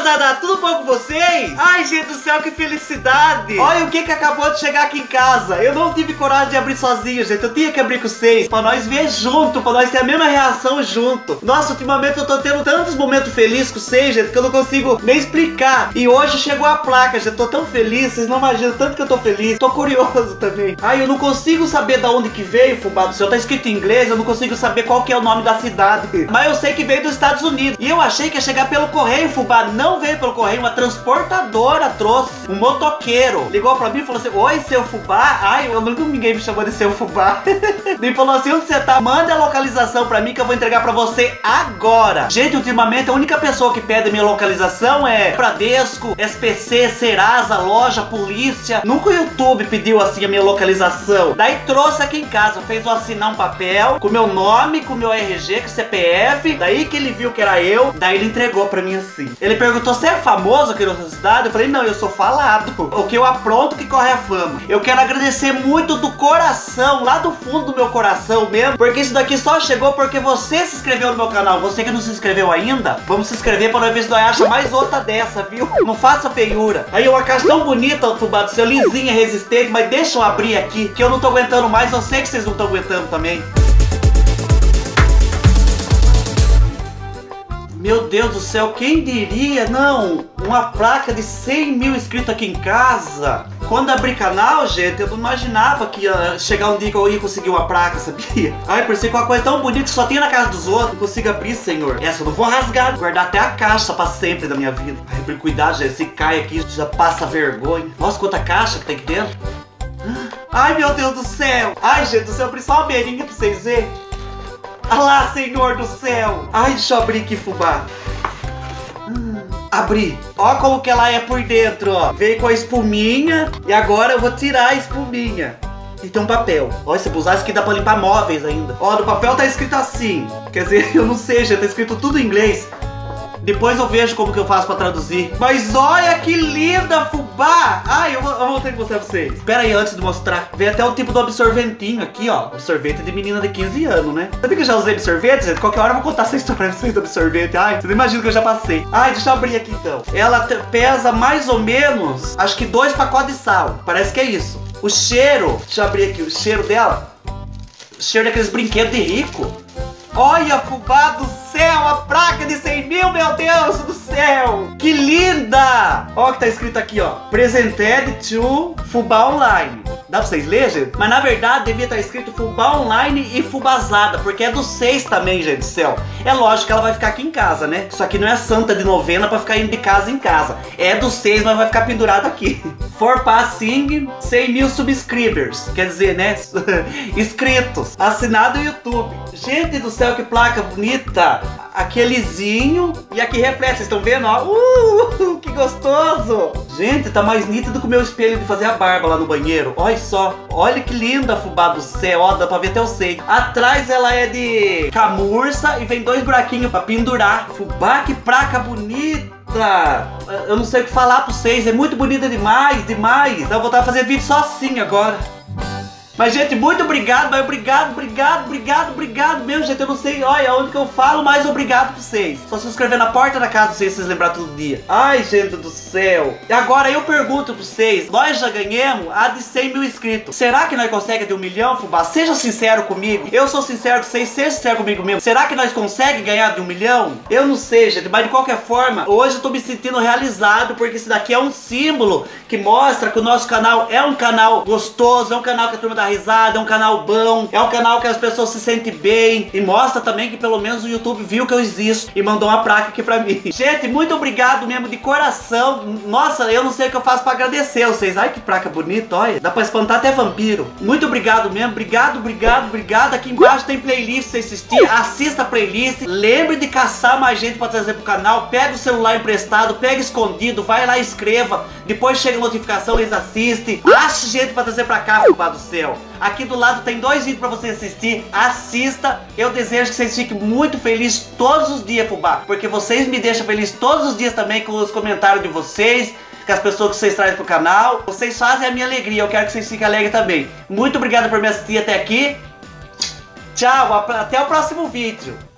moçada, tudo bom com vocês? Ai, gente do céu, que felicidade. Olha o que acabou de chegar aqui em casa. Eu não tive coragem de abrir sozinho, gente. Eu tinha que abrir com vocês, pra nós ver junto, pra nós ter a mesma reação junto. Nossa, ultimamente eu tô tendo tantos momentos felizes com vocês, gente, que eu não consigo nem explicar. E hoje chegou a placa, gente. Tô tão feliz, vocês não imaginam tanto que eu tô feliz. Tô curioso também. Ai, eu não consigo saber da onde que veio, fubá do céu. Tá escrito em inglês, eu não consigo saber qual que é o nome da cidade. Mas eu sei que veio dos Estados Unidos. E eu achei que ia chegar pelo correio, fubá. Não veio pelo correio, uma transportadora trouxe. Um motoqueiro ligou pra mim e falou assim: oi, seu fubá. Ai, eu nunca ninguém me chamou de seu fubá. Ele falou assim: onde você tá? Manda a localização pra mim que eu vou entregar pra você agora. Gente, ultimamente a única pessoa que pede minha localização é Bradesco, SPC, Serasa, loja, polícia. Nunca o YouTube pediu assim a minha localização. Daí trouxe aqui em casa, fez eu assinar um papel com meu nome, com meu RG, com CPF. Daí que ele viu que era eu, daí ele entregou pra mim assim. Ele perguntou: você é famoso aqui na sua cidade? Eu falei: não, eu sou falado. O que eu apronto que corre a fama. Eu quero agradecer muito do coração, lá do fundo do meu coração mesmo, porque isso daqui só chegou porque você se inscreveu no meu canal. Você que não se inscreveu ainda, vamos se inscrever pra nós ver se nós acha mais outra dessa, viu? Não faça feiura. Aí uma caixa tão bonita, fubá do céu, lisinha, resistente, mas deixa eu abrir aqui, que eu não tô aguentando mais, eu sei que vocês não estão aguentando também. Meu Deus do céu, quem diria? Não, uma placa de 100 mil inscritos aqui em casa. Quando abri canal, gente, eu não imaginava que ia chegar um dia que eu ia conseguir uma placa, sabia? Ai, por ser uma coisa tão bonita que só tinha na casa dos outros. Não consigo abrir, senhor. Essa eu não vou rasgar, guardar até a caixa pra sempre da minha vida. Ai, por cuidar, gente, se cai aqui, já passa vergonha. Nossa, quanta caixa que tem aqui dentro. Ai, meu Deus do céu. Ai, gente do céu, abri só uma beirinha pra vocês verem. Ah lá, senhor do céu. Ai, deixa eu abrir aqui, fubá. Abri. Ó como que ela é por dentro, ó. Veio com a espuminha e agora eu vou tirar a espuminha. E tem um papel. Ó, esse usar isso aqui dá pra limpar móveis ainda. Ó, no papel tá escrito assim. Quer dizer, eu não sei, já tá escrito tudo em inglês. Depois eu vejo como que eu faço pra traduzir. Mas olha que linda, fubá! Ai, eu vou ter que mostrar pra vocês. Espera aí, antes de mostrar. Vem até o tipo do absorventinho aqui, ó. Absorvente de menina de 15 anos, né? Sabia que eu já usei absorvente, gente? Qualquer hora eu vou contar essa história pra vocês do absorvente. Ai, você não imagina que eu já passei. Ai, deixa eu abrir aqui então. Ela pesa mais ou menos, acho que 2 pacotes de sal. Parece que é isso. O cheiro, deixa eu abrir aqui, o cheiro dela. O cheiro daqueles brinquedos de rico. Olha, fubá do céu, a placa de 100 mil, meu Deus do céu! Que linda! Olha o que tá escrito aqui, ó. Presented to Fubá Online. Dá pra vocês lerem, gente? Mas na verdade devia estar escrito Fubá Online e Fubazada, porque é do 6 também, gente do céu. É lógico que ela vai ficar aqui em casa, né? Isso aqui não é santa de novena pra ficar indo de casa em casa. É do 6, mas vai ficar pendurado aqui. For passing 100 mil subscribers. Quer dizer, né? Inscritos. Assinado no YouTube. Gente do céu, que placa bonita. Aqui é lisinho e aqui reflete, vocês estão vendo, ó? Que gostoso! Gente, tá mais nítido que o meu espelho de fazer a barba lá no banheiro. Olha só, olha que linda, fubá do céu, ó, dá pra ver até o seio. Atrás ela é de camurça e vem 2 buraquinhos pra pendurar. Fubá, que placa bonita! Eu não sei o que falar pra vocês, é muito bonita demais, demais. Então eu vou voltar a fazer vídeo só assim agora. Mas, gente, muito obrigado, mas obrigado mesmo, gente. Eu não sei, olha, onde que eu falo, mas obrigado pra vocês. Só se inscrever na porta da casa pra vocês lembrarem todo dia. Ai, gente do céu. E agora eu pergunto pra vocês, nós já ganhamos a de 100 mil inscritos. Será que nós conseguimos de 1 milhão, fubá? Seja sincero comigo. Eu sou sincero com vocês, seja sincero comigo mesmo. Será que nós conseguimos ganhar de 1 milhão? Eu não sei, gente, mas de qualquer forma, hoje eu tô me sentindo realizado, porque isso daqui é um símbolo que mostra que o nosso canal é um canal gostoso, é um canal que a turma dá risada, é um canal bom, é um canal que as pessoas se sentem bem e mostra também que pelo menos o YouTube viu que eu existo e mandou uma placa aqui pra mim. Gente, muito obrigado mesmo de coração. Nossa, eu não sei o que eu faço pra agradecer vocês. Ai, que placa bonita, olha. Dá pra espantar até vampiro. Muito obrigado mesmo, obrigado. Aqui embaixo tem playlist pra você assistir. Assista a playlist. Lembre de caçar mais gente pra trazer pro canal. Pega o celular emprestado, pega escondido, vai lá e escreva. Depois chega a notificação, eles assistem. Ache gente pra trazer pra cá, fubá do céu. Aqui do lado tem 2 vídeos pra você assistir. Assista. Eu desejo que vocês fiquem muito felizes todos os dias, fubá, porque vocês me deixam feliz todos os dias também com os comentários de vocês, com as pessoas que vocês trazem pro canal. Vocês fazem a minha alegria. Eu quero que vocês fiquem alegres também. Muito obrigado por me assistir até aqui. Tchau, até o próximo vídeo.